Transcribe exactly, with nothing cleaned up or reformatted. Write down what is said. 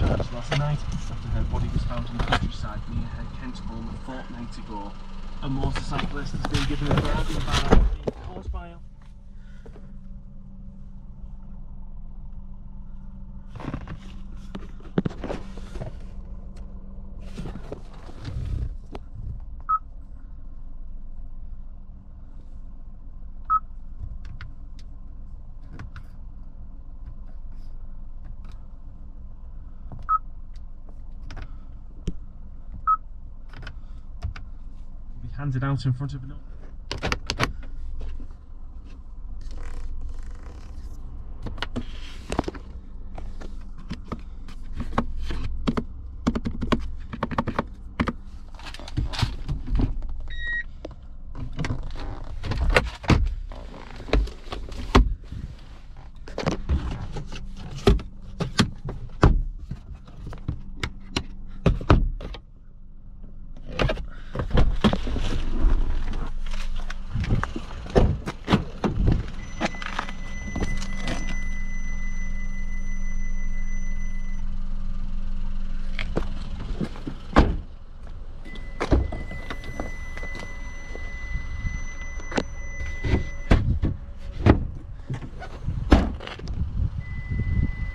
discharged last night after her body was found in the countryside near her Kent home a fortnight ago. A motorcyclist has been given a driving ban being caused by her. Handed out in front of an